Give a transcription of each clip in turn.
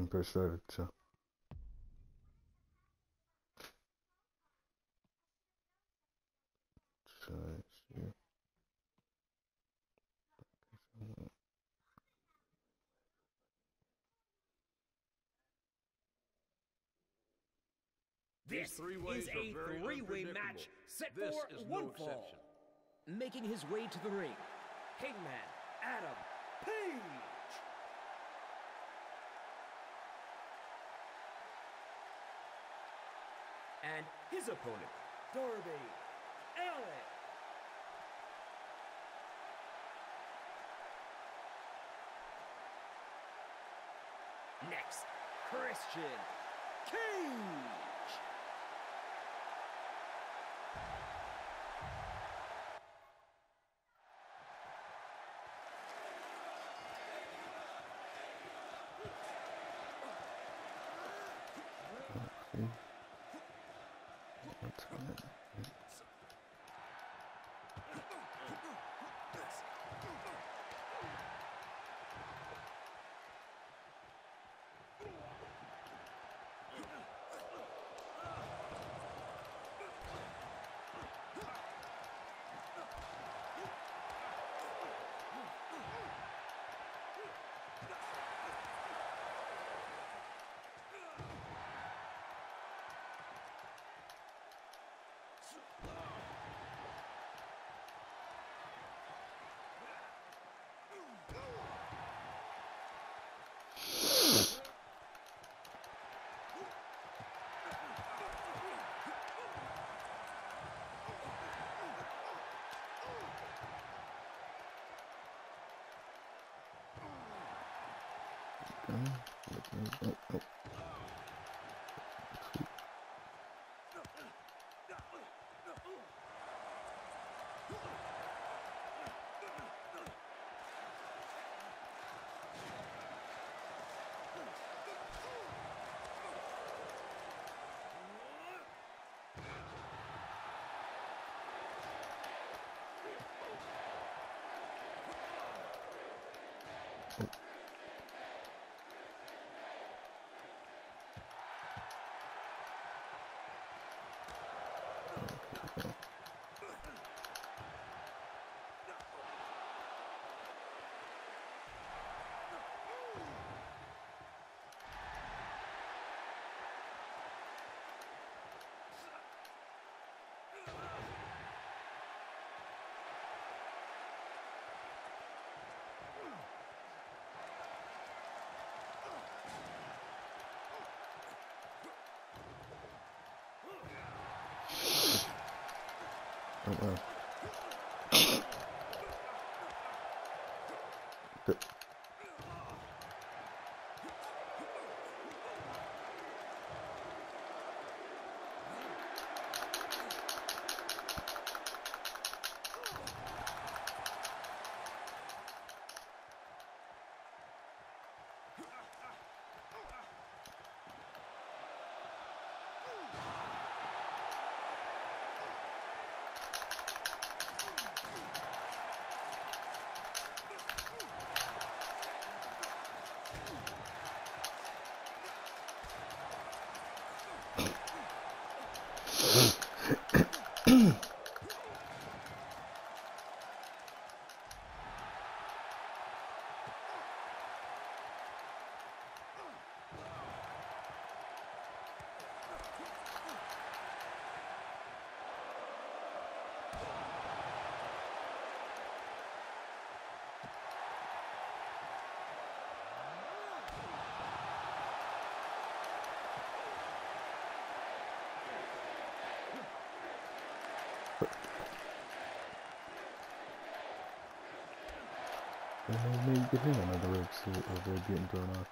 impressionante. This is a three-way match set for one fall. Making his way to the ring, Hangman Adam Page. And his opponent, Darby Allin. Next, Christian Cage. Maybe you could hang on the ropes to avoid getting thrown off.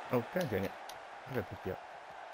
Oh, god dang it. I gotta pick you up.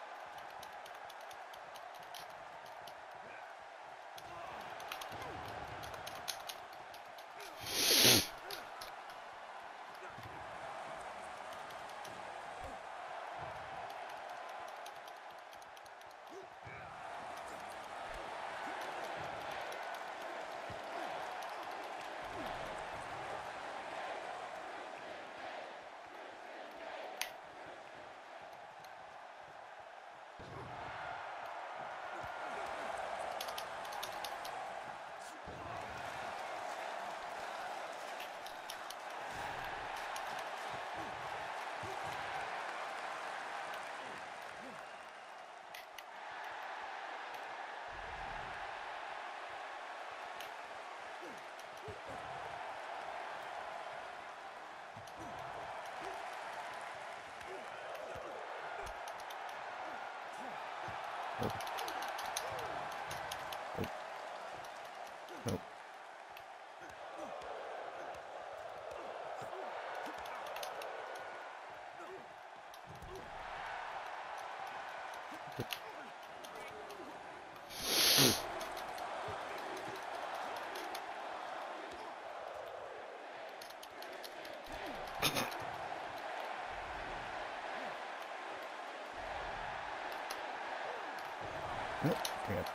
Nope. Nope. Can't.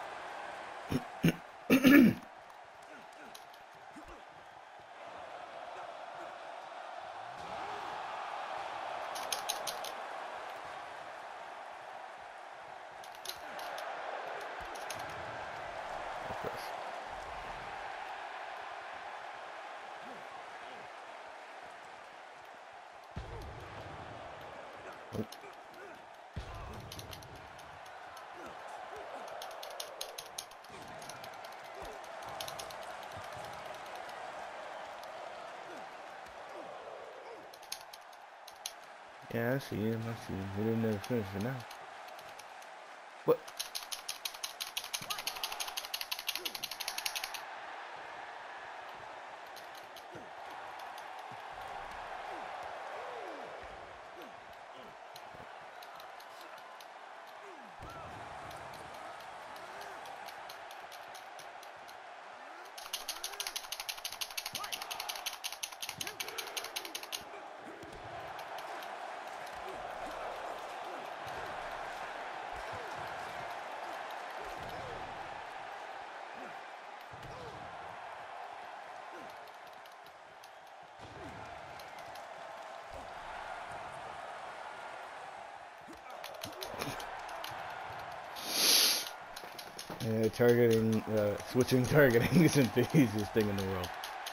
Yeah, I see him. I see him. He didn't never finish it now. What? Yeah, targeting, switching targeting isn't the easiest thing in the world.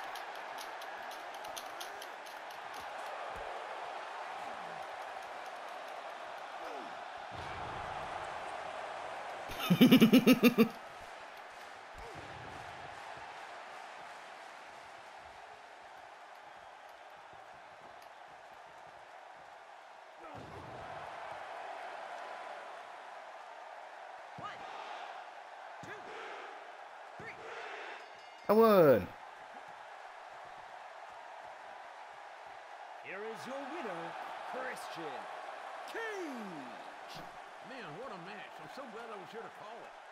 I won! Here is your winner, Christian Cage. Man, what a match. I'm so glad I was here to call it.